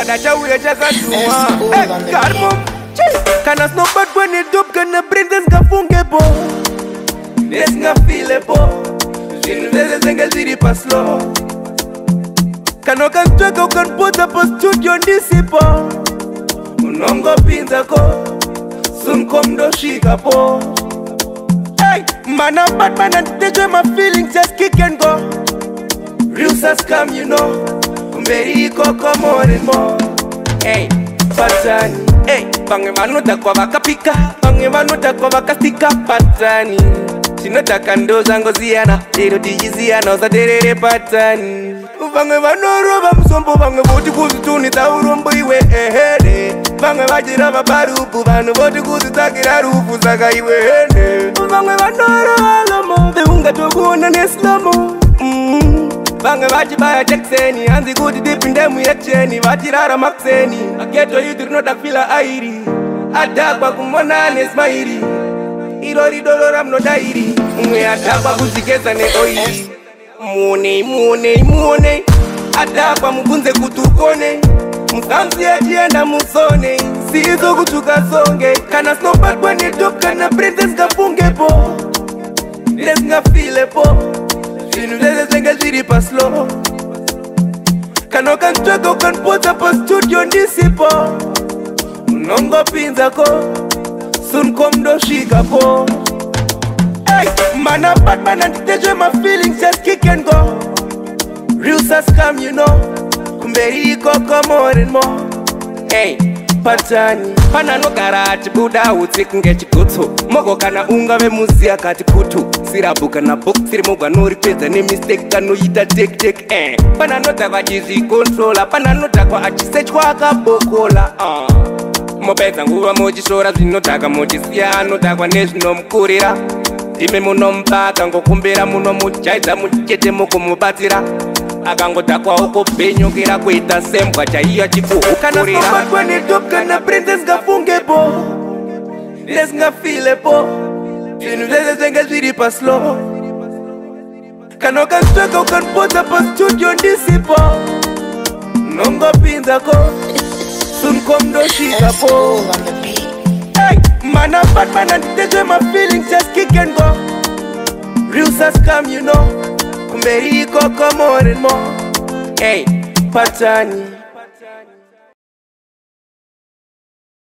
Kada chauya chakatuma Karmum Kana snowbird when it up Kana brain deska funge po Deska file po Zinu zeze zenga ziri paslo Kano kan tweka ukan pota po studio ndisi po Unongo pinza ko Sun komdo shika po Hey, man a bad man and teach my feelings just kick and go Real sus come you know Umberiko come on and more Hey, patani Hey, bange manuta kwa wakapika Bange manuta kwa wakastika patani Sinotaka ndo zango ziana Lero dijiziana Oza derere patani Bange manoroba msombo Bange voti kuzituni Taurombo iwe ehede Bange vajira mabarupu Banu voti kuzitakira rufu Saka iwe hende Bange manoroba lomo Beunga toguna neslamo Bange vajibaya chekseni Anzi kuti dipindemu yekcheni Vajirara makseni Aketo yudru notakfila airi Adakwa kumona nesmairi Irori dolora mno dairi Mwe adakwa kuzikeza ne oiri Muone Adakwa mkunze kutukone Msamsi ajienda musone Sizo kutuka songe Kana snowbird when it up Kana princess kafunge po Deska file po Zinu zeze zenga ziri paslo Kano kan tweka ukan pota po studio ndisi po Unongo pinza ko Sun komdo shika po Hey, man a bad man and teach my feelings just kick and go Real sus come you know Kumberiko come on and more Hey, patani Pana no garage buda utsiku ngechikutu Mogo kana unga ve muzia kati kutu Sirabuka na book siri moga nori peza ni mistake kanu yita tek Pana no takwa jizi controller Pana no takwa achisech kwa kabokola Mopeza nguwa mojishora zinotaka mojisiya Notakwa neshino mkurira Dime muno mpaka ngokumbira muno mujaiza mujete moko mubatira Akangotakwa uko benyokira kuita sembwa chaiya chiku Kana snowbird when it up Kana princess kafunge po Deska file po Zinu zeze zenga ziri paslo Kano kan tweka ukan pota po studio ndisi po Nongo pinza ko Sun komdo shika po Hey, man a bad man and teach my feelings just kick and go Real sus come you know Kumberiko come on and more Hey, patani